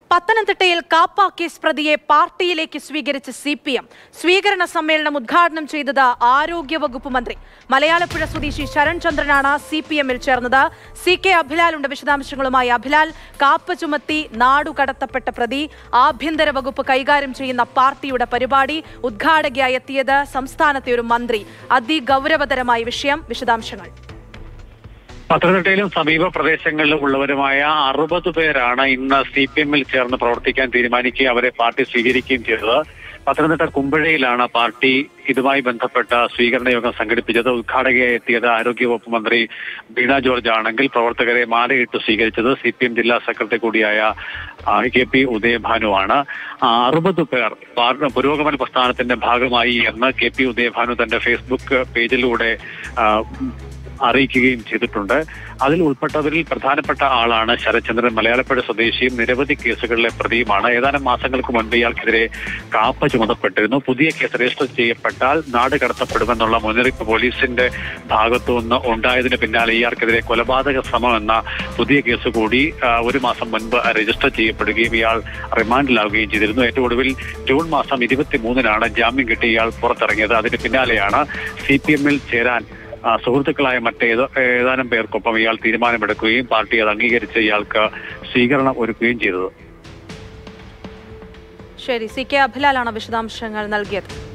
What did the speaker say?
പത്തനംതിട്ടയിൽ കാപ്പ കേസ് പ്രതിയെ പാർട്ടിയിലേക്ക് സ്വീകരിച്ച CPM സ്വീകരണ സമ്മേളനം ഉദ്ഘാടനം ചെയ്തത് ആരോഗ്യവകുപ്പ് മന്ത്രി. മലയാളപ്പുഴ സ്വദേശി ശരൺ ചന്ദ്രനാണ് CPM-ൽ ചേർന്നത്. CK അഭിലാലുണ്ട് വിശദാംശങ്ങളുമായി. അഭിലാൽ, കാപ്പ ചുമത്തി നാടുകടത്തപ്പെട്ട പ്രതി ആഭ്യന്തര വകുപ്പ് കൈകാര്യം ചെയ്യുന്ന പാർട്ടിയുടെ പരിപാടി ഉദ്ഘാടകയായി എത്തിയത് സംസ്ഥാനത്തെ ഒരു മന്ത്രി. അതിഗൗരവതരമായ വിഷയം. വിശദാംശങ്ങൾ. പത്തനംതിട്ടയിലും സമീപ പ്രദേശങ്ങളിലും ഉള്ളവരുമായ 60 പേരാണ് ഇന്ന് CPM-ൽ ചേർന്ന് പ്രവർത്തിക്കാൻ തീരുമാനിക്കുകയും അവരെ പാർട്ടി സ്വീകരിക്കുകയും ചെയ്തത്. പത്തനംതിട്ട കുമ്പഴയിലാണ് പാർട്ടി ഇതുമായി ബന്ധപ്പെട്ട സ്വീകരണ യോഗം സംഘടിപ്പിച്ചത്. ഉദ്ഘാടകയായി എത്തിയത് ആരോഗ്യവകുപ്പ് മന്ത്രി വീണ ജോർജ് ആണെങ്കിൽ പ്രവർത്തകരെ മാലയിട്ട് സ്വീകരിച്ചത് CPM ജില്ലാ സെക്രട്ടറി കൂടിയായ KP ഉദയഭാനുവാണ്. 60 പേർ പുരോഗമന പ്രസ്ഥാനത്തിന്റെ ഭാഗമായി എന്ന് KP ഉദയഭാനു തന്റെ ഫേസ്ബുക്ക് പേജിലൂടെ അറിയിക്കുകയും ചെയ്തിട്ടുണ്ട്. അതിൽ ഉൾപ്പെട്ടവരിൽ പ്രധാനപ്പെട്ട ആളാണ് ശരത്ചന്ദ്രൻ. മലയാളപ്പുഴ സ്വദേശിയും നിരവധി കേസുകളിലെ പ്രതിയുമാണ്. ഏതാനും മാസങ്ങൾക്ക് മുൻപ് ഇയാൾക്കെതിരെ കാപ്പ ചുമത്തപ്പെട്ടിരുന്നു. പുതിയ കേസ് രജിസ്റ്റർ ചെയ്യപ്പെട്ടാൽ നാട് കടത്തപ്പെടുമെന്നുള്ള മുന്നറിയിപ്പ് പോലീസിന്റെ ഭാഗത്തുനിന്ന് ഉണ്ടായതിന് പിന്നാലെ ഇയാൾക്കെതിരെ കൊലപാതക ശ്രമം എന്ന പുതിയ കേസ് കൂടി ഒരു മാസം മുൻപ് രജിസ്റ്റർ ചെയ്യപ്പെടുകയും ഇയാൾ റിമാൻഡിലാവുകയും ചെയ്തിരുന്നു. ഏറ്റവും ഒടുവിൽ ജൂൺ മാസം 23-നാണ് ജാമ്യം കിട്ടി ഇയാൾ പുറത്തിറങ്ങിയത്. അതിന് പിന്നാലെയാണ് CPM-ൽ ചേരാൻ സുഹൃത്തുക്കളായ ഏതാനും പേർക്കൊപ്പം ഇയാൾ തീരുമാനമെടുക്കുകയും പാർട്ടി അത് അംഗീകരിച്ച് ഇയാൾക്ക് സ്വീകരണം ഒരുക്കുകയും ചെയ്തത്. ശരി, CK അഭിലാലാണ് വിശദാംശങ്ങൾ നൽകിയത്.